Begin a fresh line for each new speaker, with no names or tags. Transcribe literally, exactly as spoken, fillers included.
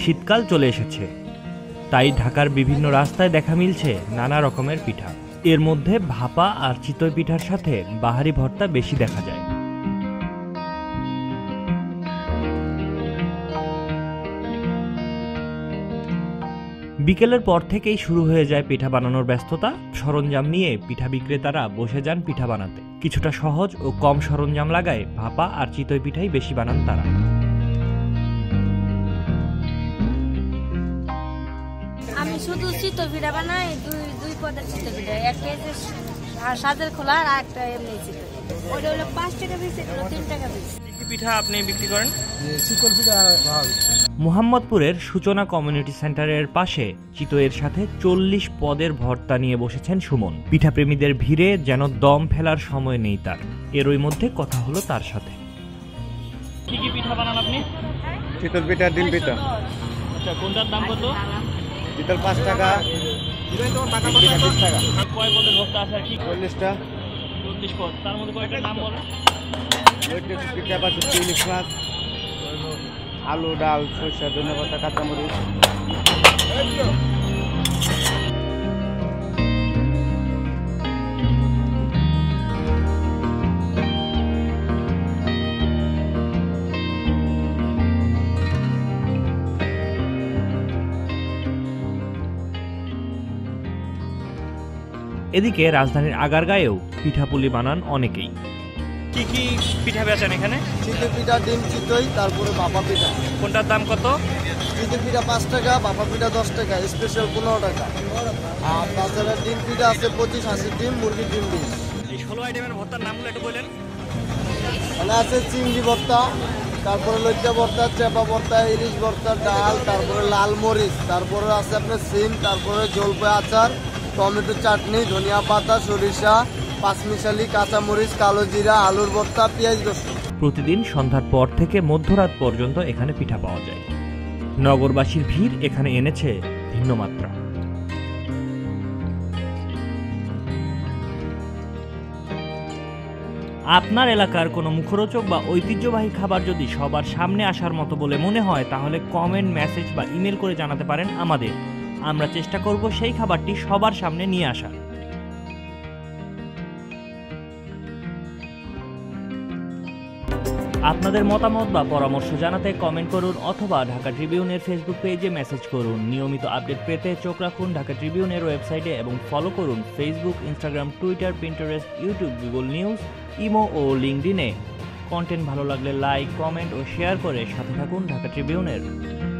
শীতকাল চলে এসেছে, তাই ঢাকার বিভিন্ন রাস্তায় দেখা মিলছে নানা রকমের পিঠা। এর মধ্যে ভাপা আর চিতই পিঠার সাথে বাহারি ভর্তা বেশি দেখা যায়। বিকেলের পর থেকেই শুরু হয়ে যায় পিঠা বানানোর ব্যস্ততা। সরঞ্জাম নিয়ে পিঠা বিক্রেতারা বসে যান পিঠা বানাতে। কিছুটা সহজ ও কম সরঞ্জাম লাগায় ভাপা আর চিতই পিঠাই বেশি বানান তারা।
আমি শুধু চিতই পিঠা বানাই, দুই দুই পদের চিতই পিঠা, একটা সাজের খোলা আর একটা এমনি চিতই। ওটা হলো পাঁচ টাকা পিস, এগুলো তিন টাকা পিস।
কি পিঠা আপনি বিক্রি করেন? চিতই পিঠা। মোহাম্মদপুরের সূচনা কমিউনিটি সেন্টারের পাশে চিতইয়ের সাথে চল্লিশ পদের ভর্তা নিয়ে বসেছেন সুমন। পিঠাপ্রেমীদের ভিড়ে যেন দম ফেলার সময় নেই তার। এরই মধ্যে কথা হলো তার সাথে। কি কি পিঠা বানান আপনি?
চিতই পিঠা, ডিম পিঠা।
আচ্ছা, কোনটার দাম কত?
চিতই পাঁচ টাকা, বিশ টাকা।
কয় পদের ভর্তা আছে? আর কি?
চল্লিশটা।
চল্লিশ পদ, তার মধ্যে কয়েকটা নাম বলেন।
পিঠা পাচ্ছি ইলিশ মাছ, আলু, ডাল, সরষা, ধনেপাতা, কাঁচামরিচ।
এদিকে রাজধানীর আগারগাঁয়েও পিঠাপুলি বানান অনেকেই। কি কি পিঠা বেচেন এখানে?
চিতই পিঠা, ডিম চিতই, তারপরে ভাপা পিঠা।
কোনটার দাম কত?
চিতই পিঠা পাঁচ টাকা, ভাপা পিঠা দশ টাকা, স্পেশাল পনেরো টাকা। আর তাছাড়া ডিম পিঠা আছে পঁচিশ, আশি ডিম, মুরগির ডিম বিশ।
এই ষোলো আইটেমের ভর্তার নামগুলো একটু বলেন।
এখানে আছে চিংড়ি ভর্তা, তারপরে লজ্জা ভর্তা, চেপা ভর্তা, ইলিশ ভর্তা, ডাল, তারপরে লাল মরিচ, তারপরে আছে আপনার সিম, তারপরে জলপাই আচার, টমেটো চাটনি, ধনিয়া পাতা, সরিষা, পাঁচমিশালি, কাঁচামরিচ, কালো জিরা, আলুর ভর্তা, পেঁয়াজ রসুন।
প্রতিদিন সন্ধ্যার পর থেকে মধ্যরাত পর্যন্ত এখানে পিঠা পাওয়া যায়। নগরবাসীর ভিড় এখানে এনেছে ভিন্ন মাত্রা। আপনার এলাকার কোনো মুখরোচক বা ঐতিহ্যবাহী খাবার যদি সবার সামনে আসার মতো বলে মনে হয়, তাহলে কমেন্ট, মেসেজ বা ইমেল করে জানাতে পারেন আমাদের। আমরা চেষ্টা করব সেই খাবারটি সবার সামনে নিয়ে আসার। আপনাদের মতামত বা পরামর্শ জানাতে কমেন্ট করুন অথবা ঢাকা ট্রিবিউনের ফেসবুক পেজে মেসেজ করুন। নিয়মিত আপডেট পেতে চোখ রাখুন ঢাকা ট্রিবিউনের ওয়েবসাইটে এবং ফলো করুন Facebook, Instagram, Twitter, Pinterest, YouTube, Google news, imo ও লিঙ্কডইনে। কন্টেন্ট ভালো লাগলে লাইক, কমেন্ট ও শেয়ার করে সাথে থাকুন ঢাকা ট্রিবিউনের।